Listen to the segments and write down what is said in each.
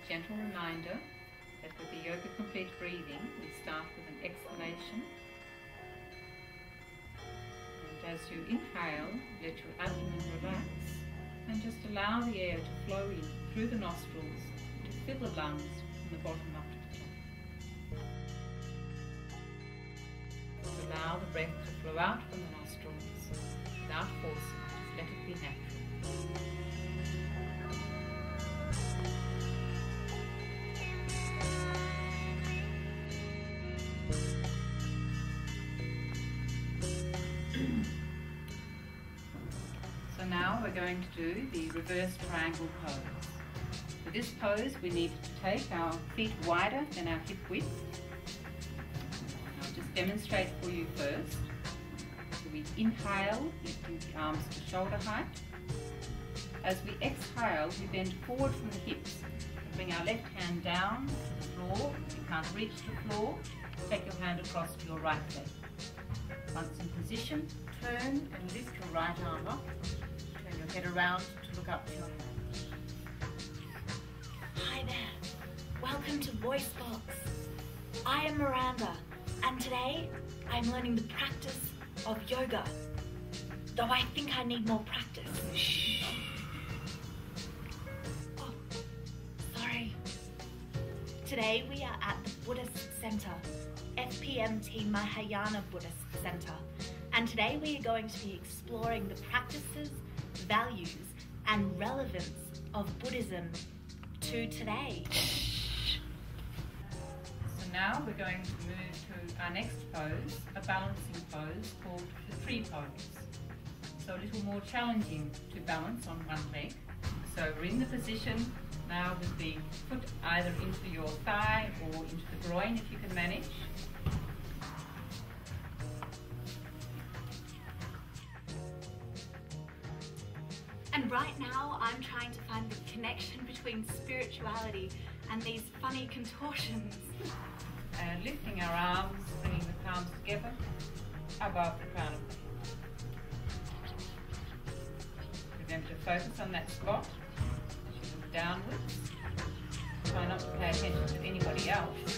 gentle reminder that with the Yoga Complete breathing, we start with an exhalation. And as you inhale, let your abdomen relax and just allow the air to flow in through the nostrils to fill the lungs from the bottom up to the top. Allow the breath to flow out from the nostrils without forcing, just let it be natural. So now we're going to do the reverse triangle pose. For this pose we need to take our feet wider than our hip width. I'll just demonstrate for you first. So we inhale, lifting the arms to shoulder height. As we exhale, we bend forward from the hips. Bring our left hand down to the floor. If you can't reach the floor, take your hand across to your right leg. Once in position, turn and lift your right arm up. Turn your head around to look up to your hand. Hi there. Welcome to Voice Box. I am Miranda, and today I'm learning the practice of yoga. Though I think I need more practice. Shh. Oh, sorry. Today we are at the Buddhist Center, FPMT Mahayana Buddhist Center, and today we are going to be exploring the practices, values, and relevance of Buddhism to today. So now we're going to move to our next pose, a balancing pose called the tree pose. So a little more challenging to balance on one leg. So we're in the position now with the foot either into your thigh or into the groin if you can manage. And right now I'm trying to find the connection between spirituality and these funny contortions. And lifting our arms, bringing the palms together above the crown of the head. Remember to focus on that spot as you look downwards. Try not to pay attention to anybody else.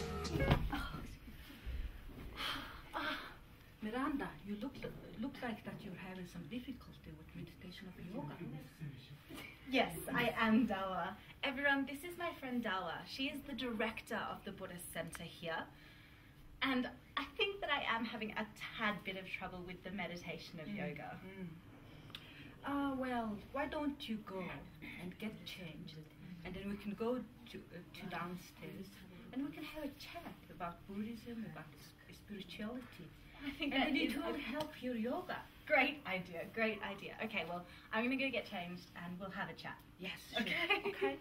Miranda, you look like that you're having some difficulty with meditation or yoga. Yes, I am Dawa. Everyone, this is my friend Dawa. She is the director of the Buddhist Center here. And I think that I am having a tad bit of trouble with the meditation of yoga. Well, why don't you go and get changed, and then we can go to downstairs and we can have a chat about Buddhism, about spirituality. I think and that it will help your yoga. Great idea, great idea. Okay, well, I'm going to go get changed and we'll have a chat. Yes. Okay. Sure. Okay.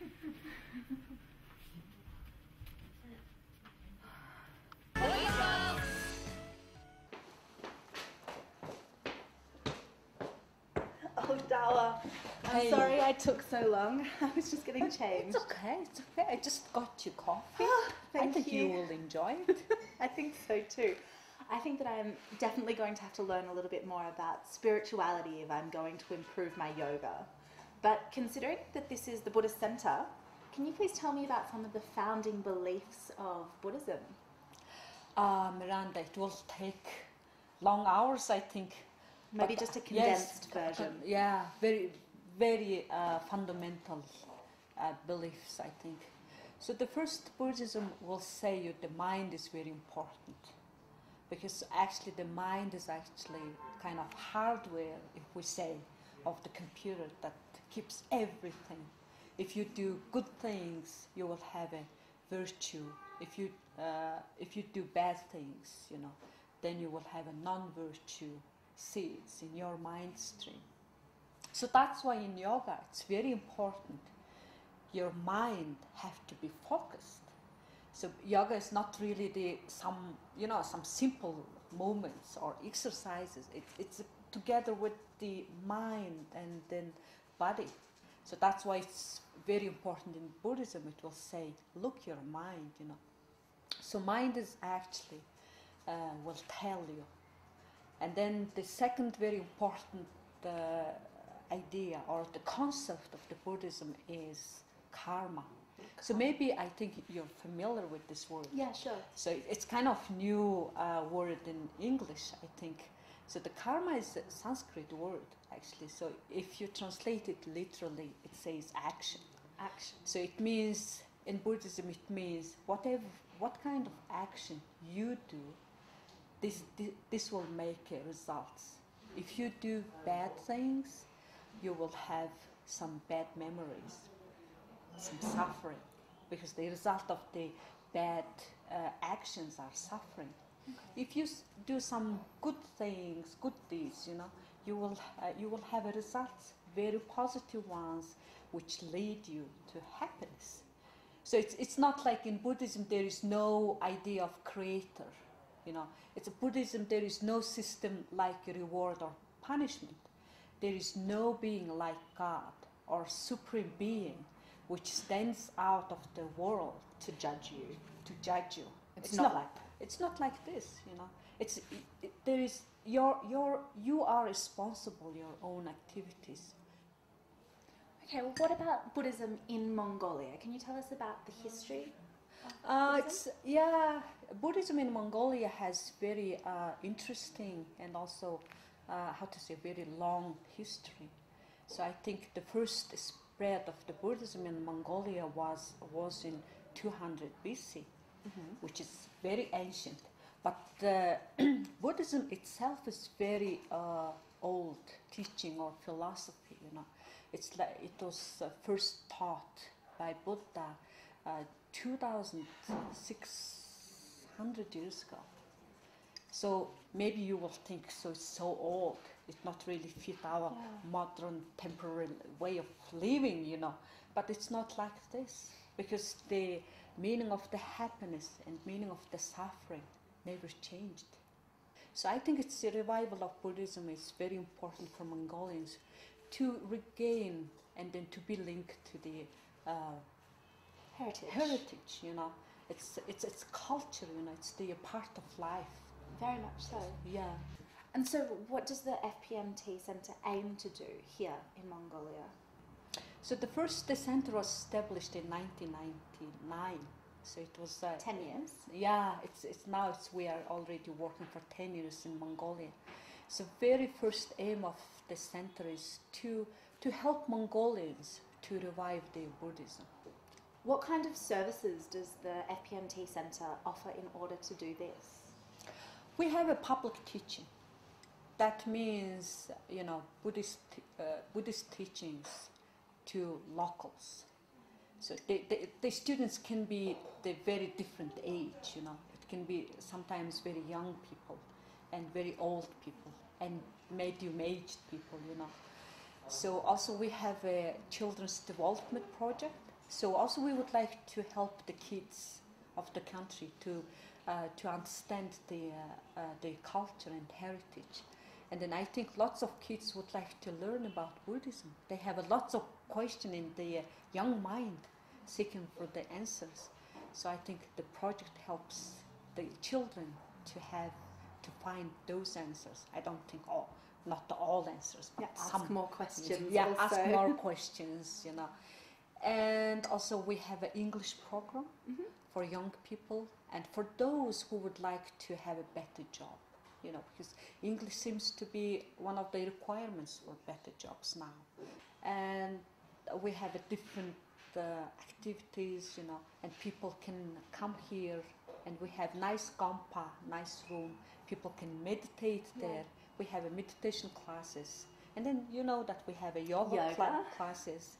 Oh, Dawa, I'm sorry I took so long. I was just getting changed. It's okay, it's okay. I just got you coffee. Thank I think you will enjoy it. I think so too. I think that I'm definitely going to have to learn a little bit more about spirituality if I'm going to improve my yoga. But considering that this is the Buddhist Center, can you please tell me about some of the founding beliefs of Buddhism? Miranda, it will take long hours, I think. Maybe just a condensed version. Yeah, very, very fundamental beliefs, I think. So the first Buddhism will say you the mind is very important. Because actually the mind is actually kind of hardware, if we say, of the computer that keeps everything. If you do good things, you will have a virtue. If you do bad things, then you will have a non-virtue seeds in your mind stream. So that's why in yoga it's very important. Your mind have to be focused. So yoga is not really some simple movements or exercises. It's together with the mind and then body. So that's why it's very important in Buddhism. It will say, look your mind, So mind is actually will tell you. And then the second very important idea or the concept of the Buddhism is karma. So maybe I think you're familiar with this word. Yeah, sure. So it's kind of new word in English, I think. So the karma is a Sanskrit word, actually. So if you translate it literally, it says action. Action. So it means, in Buddhism, it means what kind of action you do, this will make a results. If you do bad things, you will have some bad memories, some suffering, because the result of the bad actions are suffering. If you do some good things, good deeds, you will have a results, very positive ones, which lead you to happiness. So it's not like in Buddhism there is no idea of creator. It's a Buddhism, there is no system like reward or punishment. There is no being like God or supreme being which stands out of the world To judge you. It's not like this. There is you are responsible your own activities. Okay, well, what about Buddhism in Mongolia? Can you tell us about the history? Buddhism in Mongolia has very interesting and also very long history. So I think the first spread of the Buddhism in Mongolia was in 200 BC, which is very ancient. But Buddhism itself is very old teaching or philosophy. It's like it was first taught by Buddha 2,600 years ago. So maybe you will think, so it's so old, it not really fit our modern temporary way of living, But it's not like this, because the meaning of the happiness and meaning of the suffering never changed. So I think it's the revival of Buddhism is very important for Mongolians to regain and then to be linked to the heritage. It's culture. It's the part of life. Very much so. Yeah. And so, what does the FPMT Center aim to do here in Mongolia? So the center was established in 1999. So it was 10 years. Yeah, we are already working for 10 years in Mongolia. So very first aim of the center is to help Mongolians to revive their Buddhism. What kind of services does the FPMT Center offer in order to do this? We have a public teaching. That means, Buddhist teachings to locals. So the students can be the very different age, It can be sometimes very young people and very old people and medium-aged people, So also we have a children's development project. So also we would like to help the kids of the country to understand the culture and heritage. And then I think lots of kids would like to learn about Buddhism. They have lots of questions in their young mind seeking for the answers. So I think the project helps the children to find those answers. I don't think not all answers, but ask more questions. Yeah, ask more questions, And also we have an English program for young people and for those who would like to have a better job, because English seems to be one of the requirements for better jobs now. And we have a different activities, and people can come here and we have nice gampa, nice room. People can meditate there. We have a meditation classes. And then that we have a yoga. Classes.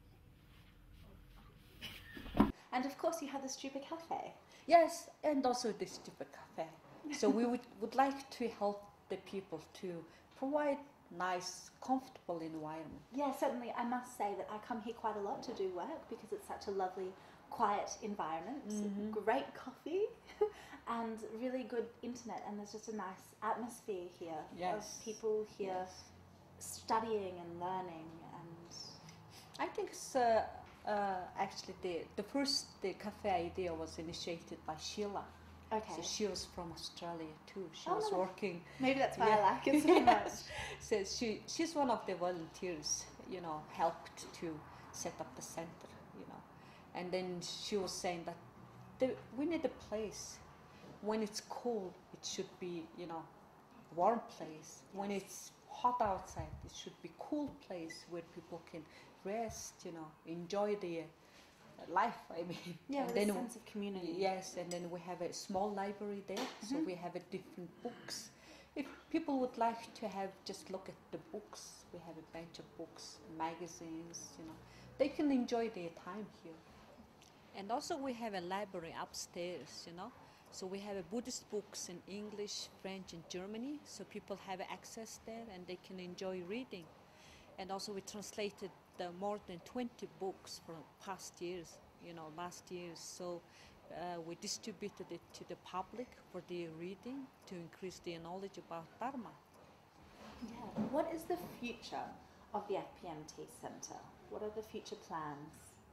And of course you have the Stupa Cafe. Yes, and also the Stupa Cafe. So we would like to help the people to provide nice, comfortable environment. Yeah, certainly. I must say that I come here quite a lot to do work because it's such a lovely, quiet environment. Great coffee and really good internet, and there's just a nice atmosphere here of people here studying and learning. And I think it's actually the cafe idea was initiated by Sheila. Okay. So she was from Australia too. She was working. Maybe that's why I like it so much. So she's one of the volunteers, helped to set up the center, And then she was saying that we need a place. When it's cold, it should be, warm place. When it's hot outside, it should be cool place where people can rest, enjoy their life, I mean. Yeah, and with then a sense of community. Yes, and then we have a small library there, so we have different books. If people would like to just look at the books, we have a bunch of books, magazines, they can enjoy their time here. And also we have a library upstairs, So we have Buddhist books in English, French, and Germany, so people have access there and they can enjoy reading. And also we translated more than 20 books from past years, last year. So we distributed it to the public for their reading to increase their knowledge about Dharma. Yeah. What is the future of the FPMT Center? What are the future plans?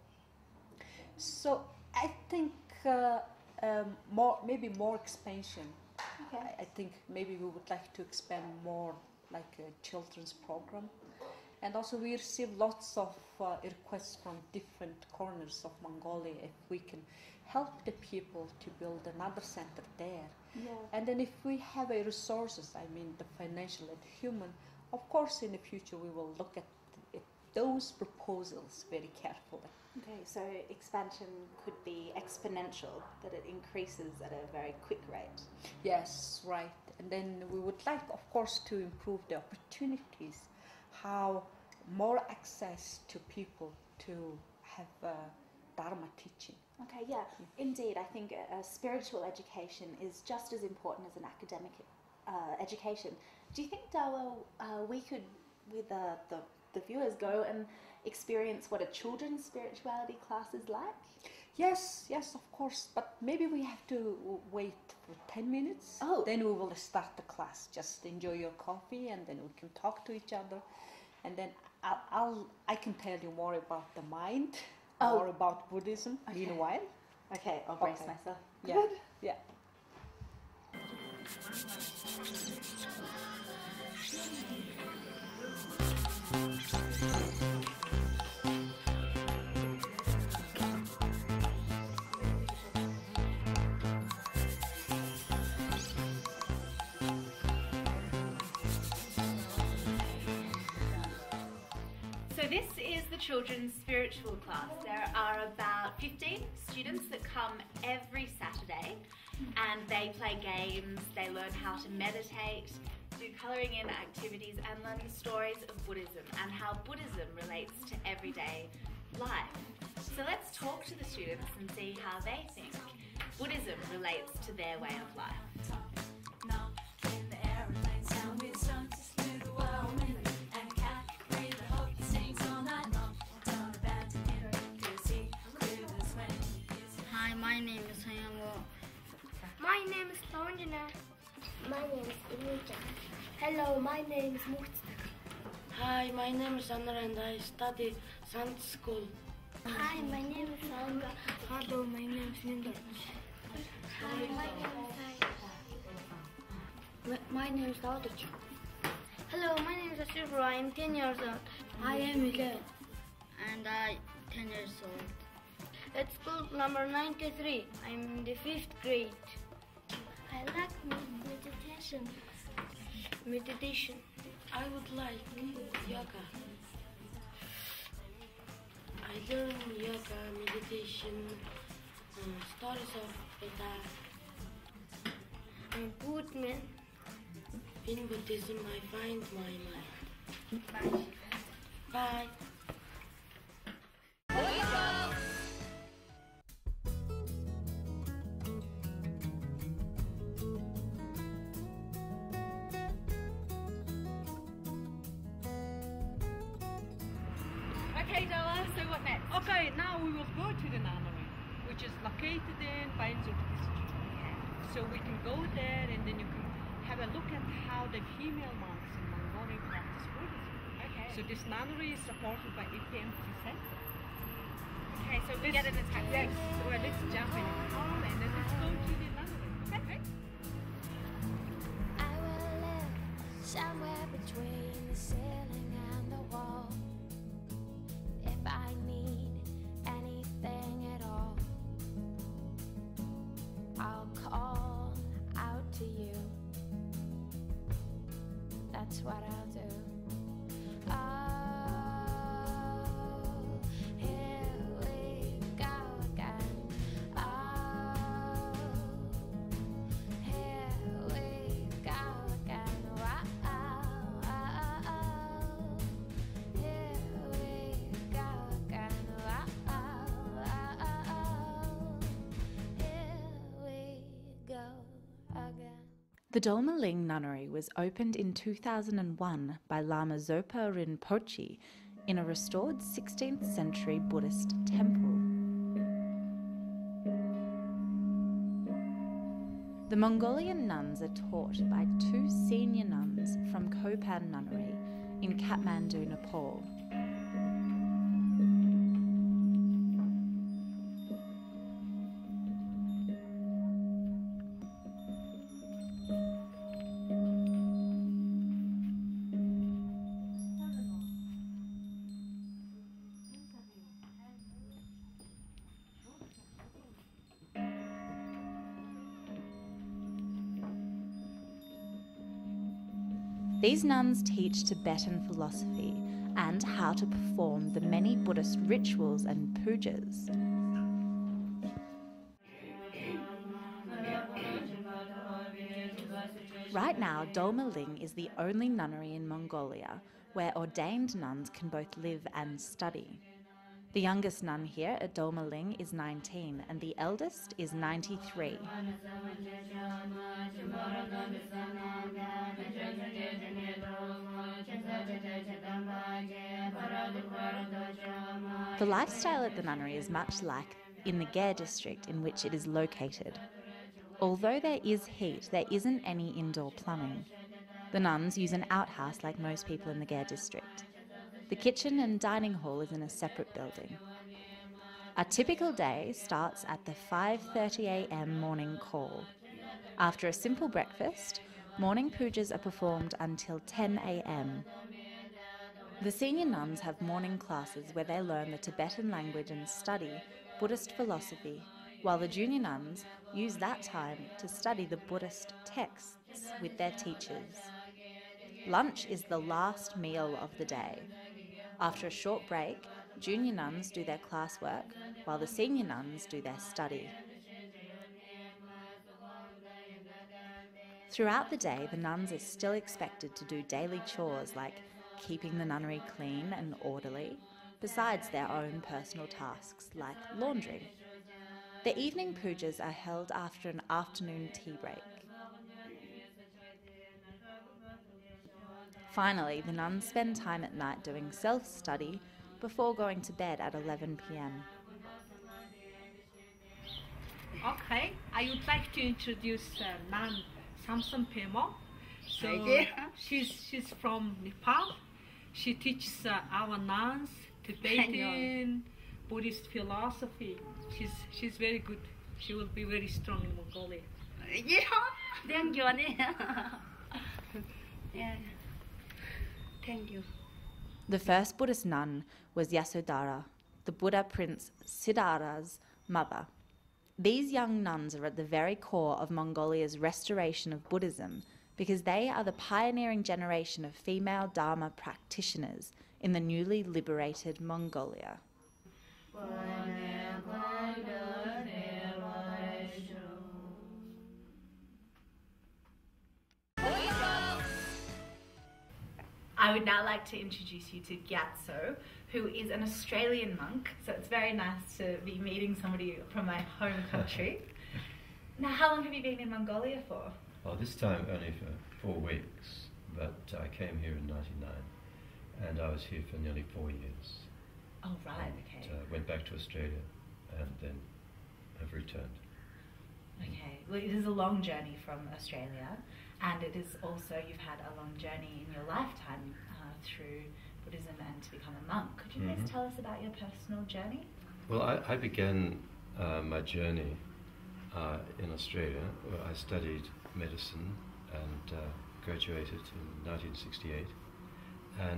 So I think maybe more expansion. Okay. I think maybe we would like to expand more, like a children's program. And also we receive lots of requests from different corners of Mongolia if we can help the people to build another center there. Yeah. And then if we have resources, I mean the financial and human, of course in the future we will look at those proposals very carefully. Okay, so expansion could be exponential, that it increases at a very quick rate. Yes, right. And then we would like, of course, to improve the opportunities, how more access to people to have Dharma teaching. Okay, yeah, indeed. I think spiritual education is just as important as an academic education. Do you think, Dawa, we could, with the viewers, go and experience what a children's spirituality class is like? Yes, of course. But maybe we have to wait for 10 minutes. Oh. Then we will start the class. Just enjoy your coffee and then we can talk to each other. And then I can tell you more about the mind, more about Buddhism meanwhile. Okay, I'll brace myself. Yeah. Good. Yeah. So this is the children's spiritual class. There are about 15 students that come every Saturday and they play games, they learn how to meditate, do colouring in activities and learn the stories of Buddhism and how Buddhism relates to everyday life. So let's talk to the students and see how they think Buddhism relates to their way of life. Hi, my name is Hayamo. My name is Launjana. My name is Inuja. Hello, my name is Muhtaka. Hi, my name is Anna and I study Sunday school. Hi, my name is Sanga. Hello, my name is Linda. Hi, my name is My name is Laudich. Hello, my name is Asubra. I am 10 years old. I am 11 and I 10 years old. At school number 93. I'm in the 5th grade. I like meditation. Meditation. I would like yoga. I learn yoga, meditation, stories of Buddha. I'm good man. In Buddhism, I find my mind. Bye. Okay, Doa, so what next? Okay, now we will go to the nunnery, which is located in Bainzhou district. So we can go there and then you can have a look at how the female monks in Mongolia practice Buddhism. Okay. So this nunnery is supported by FPMT Center. Okay, so we get in a taxi. Yes, well, let's jump in the car and then let's go to the nunnery. Okay. I will live somewhere between the ceiling and the wall. If I need anything at to you. That's what I'll do. Oh, here we go again. Oh, here we go again. Wow, here we go again. Wow, here we go again. The Dharma Ling Nunnery was opened in 2001 by Lama Zopa Rinpoche in a restored 16th century Buddhist temple. The Mongolian nuns are taught by 2 senior nuns from Kopan Nunnery in Kathmandu, Nepal. These nuns teach Tibetan philosophy and how to perform the many Buddhist rituals and pujas. Right now, Dharma Ling is the only nunnery in Mongolia where ordained nuns can both live and study. The youngest nun here at Dharma Ling is 19 and the eldest is 93. The lifestyle at the nunnery is much like in the Gare district in which it is located. Although there is heat, there isn't any indoor plumbing. The nuns use an outhouse like most people in the Gare district. The kitchen and dining hall is in a separate building. A typical day starts at the 5:30 a.m. morning call. After a simple breakfast, morning pujas are performed until 10 a.m. The senior nuns have morning classes where they learn the Tibetan language and study Buddhist philosophy, while the junior nuns use that time to study the Buddhist texts with their teachers. Lunch is the last meal of the day. After a short break, junior nuns do their classwork, while the senior nuns do their study. Throughout the day, the nuns are still expected to do daily chores like keeping the nunnery clean and orderly, besides their own personal tasks like laundry. The evening pujas are held after an afternoon tea break. Finally, the nuns spend time at night doing self-study before going to bed at 11 p.m. Okay, I would like to introduce Nun Samson Pema. So she's from Nepal. She teaches our nuns Tibetan Buddhist philosophy. She's very good. She will be very strong in Mongolia. Yeah, thank you. Yeah. Thank you. The first Buddhist nun was Yasodhara, the Buddha Prince Siddhartha's mother. These young nuns are at the very core of Mongolia's restoration of Buddhism because they are the pioneering generation of female Dharma practitioners in the newly liberated Mongolia. I would now like to introduce you to Gyatso, who is an Australian monk, so it's very nice to be meeting somebody from my home country. Now, how long have you been in Mongolia for? Well, this time only for 4 weeks, but I came here in '99, and I was here for nearly 4 years. Oh, right, okay. Went back to Australia, and then have returned. Okay, well, it is a long journey from Australia, and it is also, you've had a long journey in your lifetime through Buddhism and to become a monk. Could you please tell us about your personal journey? Well, I began my journey in Australia, where I studied medicine and graduated in 1968. And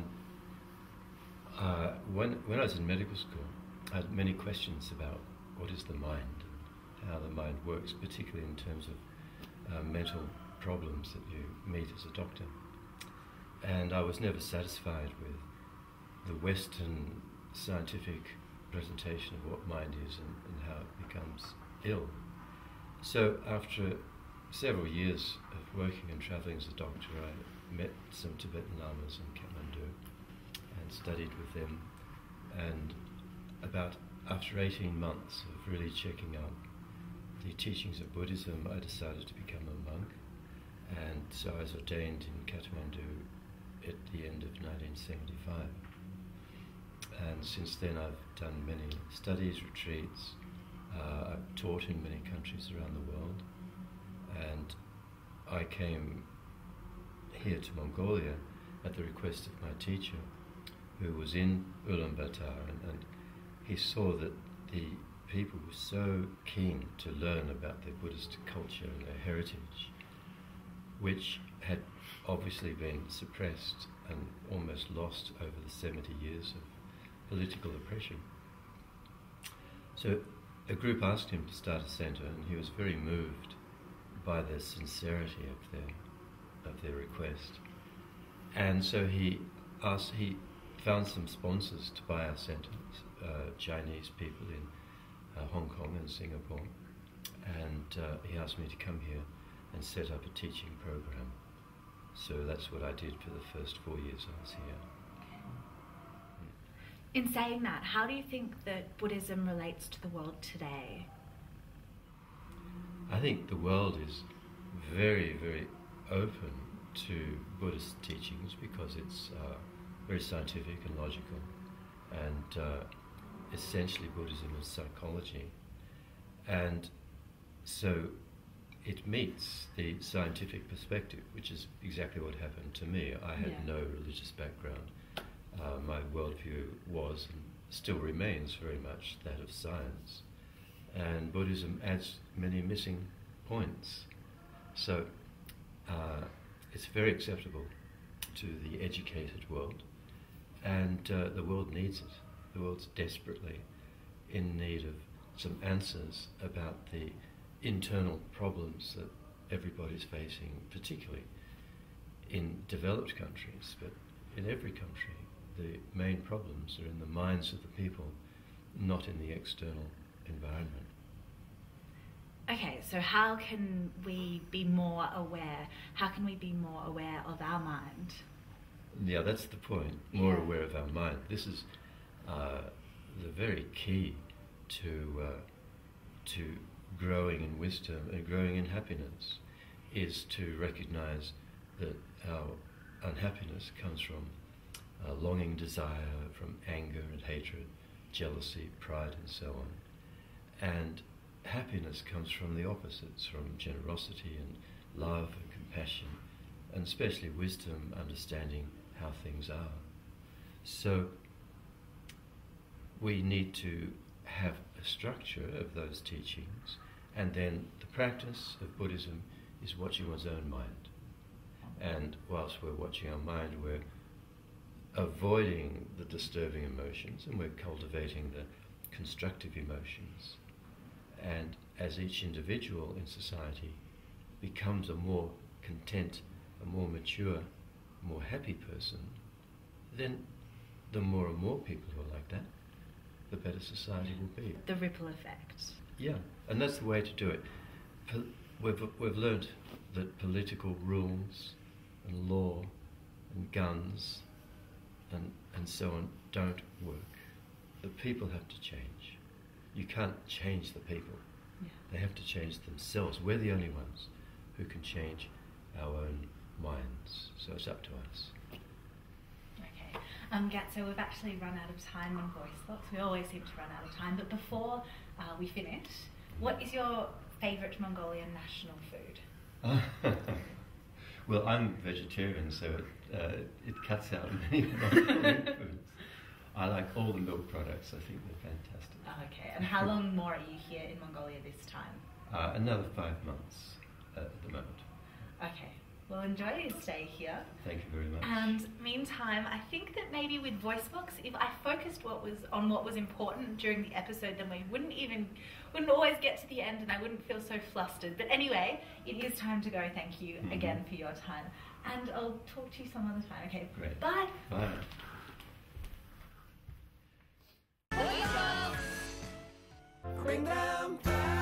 when I was in medical school, I had many questions about what is the mind, and how the mind works, particularly in terms of mental problems that you meet as a doctor. And I was never satisfied with the Western scientific presentation of what mind is and how it becomes ill. So after several years of working and travelling as a doctor, I met some Tibetan lamas in Kathmandu and studied with them. And after 18 months of really checking out the teachings of Buddhism, I decided to become a monk. And so I was ordained in Kathmandu at the end of 1975. And since then I've done many studies, retreats. I've taught in many countries around the world. And I came here to Mongolia at the request of my teacher, who was in Ulaanbaatar, and he saw that the people were so keen to learn about their Buddhist culture and their heritage, which had obviously been suppressed and almost lost over the 70 years of political oppression. So a group asked him to start a centre, and he was very moved by the sincerity of their request. And so he found some sponsors to buy our centre, Chinese people in Hong Kong and Singapore, and he asked me to come here and set up a teaching program. So that's what I did for the first 4 years I was here. In saying that, how do you think that Buddhism relates to the world today? I think the world is very, very open to Buddhist teachings because it's very scientific and logical, and essentially Buddhism is psychology, and so it meets the scientific perspective, which is exactly what happened to me. I had no religious background. My worldview was and still remains very much that of science, and Buddhism adds many missing points. So it's very acceptable to the educated world, and the world needs it. The world's desperately in need of some answers about the internal problems that everybody's facing, particularly in developed countries, but in every country. The main problems are in the minds of the people, not in the external environment. Okay, so how can we be more aware? How can we be more aware of our mind? Yeah, that's the point. More aware of our mind. This is the very key to growing in wisdom and growing in happiness, is to recognize that our unhappiness comes from longing, desire, from anger and hatred, jealousy, pride, and so on. And happiness comes from the opposites, from generosity and love and compassion, and especially wisdom, understanding how things are. So we need to have a structure of those teachings, and then the practice of Buddhism is watching one's own mind. And whilst we're watching our mind, we're avoiding the disturbing emotions, and we're cultivating the constructive emotions. And as each individual in society becomes a more content, a more mature, more happy person, then the more and more people who are like that, the better society will be. The ripple effect. Yeah, and that's the way to do it. We've learnt that political rules and law and guns and so on don't work. The people have to change. You can't change the people. Yeah. They have to change themselves. We're the only ones who can change our own minds. So it's up to us. Okay. Gatso, we've actually run out of time on Voice Box. We always seem to run out of time. But before we finish, what is your favourite Mongolian national food? Well, I'm vegetarian, so it cuts out many Mongolian foods. I like all the milk products. I think they're fantastic. Okay. And how long more are you here in Mongolia this time? Another 5 months at the moment. Okay. Well, enjoy your stay here. Thank you very much. And meantime, I think that maybe with VoiceBox, if I focused on what was important during the episode, then we wouldn't always get to the end, and I wouldn't feel so flustered. But anyway, it is time to go. Thank you again for your time, and I'll talk to you some other time. Okay. Great. Bye. Bye. Ring them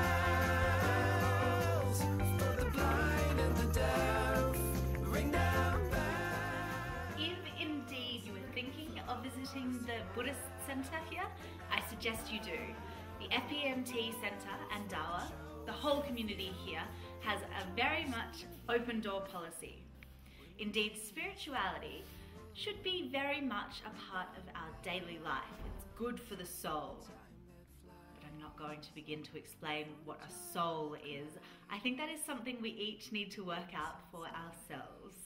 bells for the blind and the deaf. Ring them bells. If indeed you were thinking of visiting the Buddhist Center here, I suggest you do. The FPMT Center and Dawa, the whole community here, has a very much open door policy. Indeed, spirituality should be very much a part of our daily life. It's good for the soul. I'm not going to begin to explain what a soul is. I think that is something we each need to work out for ourselves.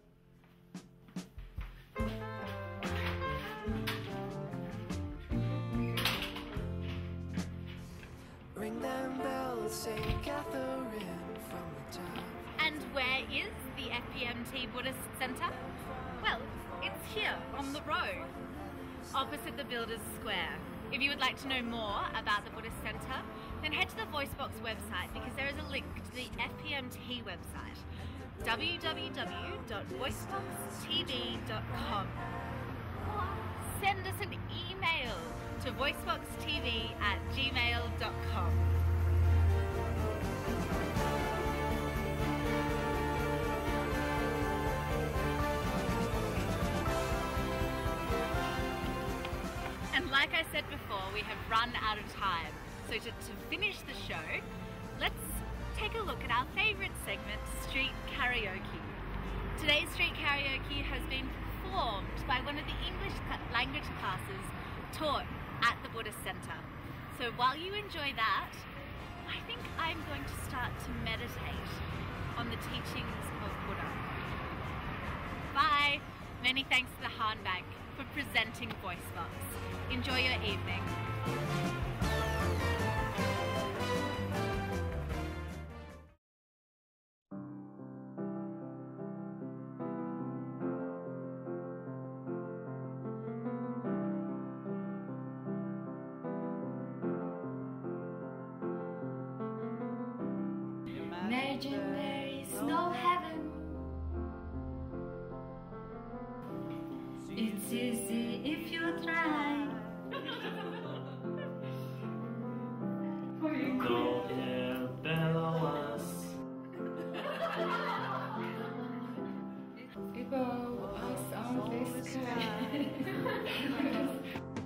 Ring them bells, St. Catherine from the top. And where is the FPMT Buddhist Center? Well, it's here on the road, opposite the Builders Square. If you would like to know more about the Buddhist Center, then head to the VoiceBox website because there is a link to the FPMT website, www.voiceboxtv.com. Or send us an email to voiceboxtv@gmail.com. And like I said before, we have run out of time. So to finish the show, let's take a look at our favourite segment, Street Karaoke. Today's Street Karaoke has been performed by one of the English language classes taught at the Buddhist Center. So while you enjoy that, I think I'm going to start to meditate on the teachings of Buddha. Bye! Many thanks to the Han Bank for presenting VoiceBox. Enjoy your evening. Imagine there is no heaven. It's easy if you try. Go here below us. People are on the sky.